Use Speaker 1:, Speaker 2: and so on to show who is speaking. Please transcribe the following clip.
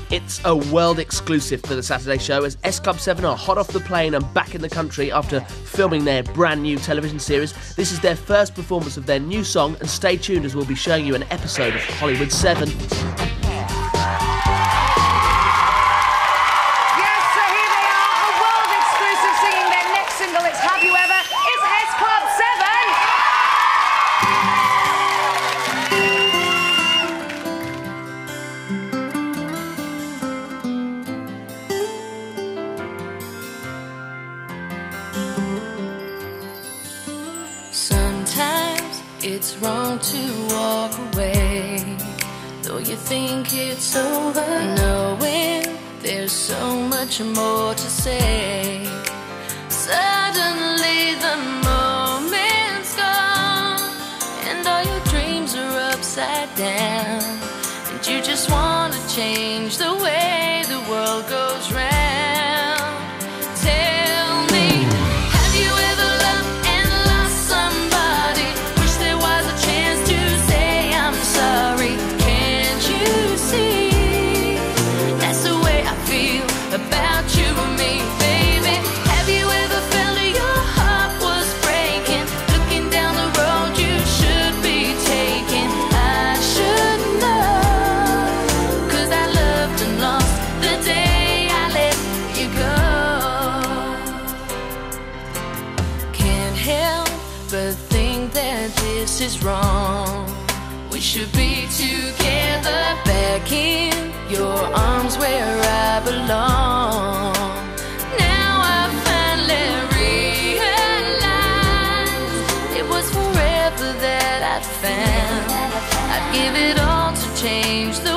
Speaker 1: It's a world exclusive for the Saturday Show as S Club 7 are hot off the plane and back in the country after filming their brand new television series. This is their first performance of their new song, and stay tuned as we'll be showing you an episode of Hollywood 7.
Speaker 2: Yes, so here they are, a world exclusive, singing their next single, It's Have You Ever. It's S Club 7!
Speaker 3: Sometimes it's wrong to walk away, though you think it's over, knowing there's so much more to say. Suddenly the moment's gone, and all your dreams are upside down, and you just want to change the way the world goes round. Tell me, have you ever loved and lost somebody? Wish there was a chance to say I'm sorry. Can't you see that's the way I feel about you and me, baby? Have you ever felt that your heart was breaking, looking down the road you should be taking? I should know, 'cause I loved and lost the day I let you go. Can't help but think that this is wrong. We should be together, back in your arms where I belong. Now I finally realize it was forever that I'd found. I'd give it all to change the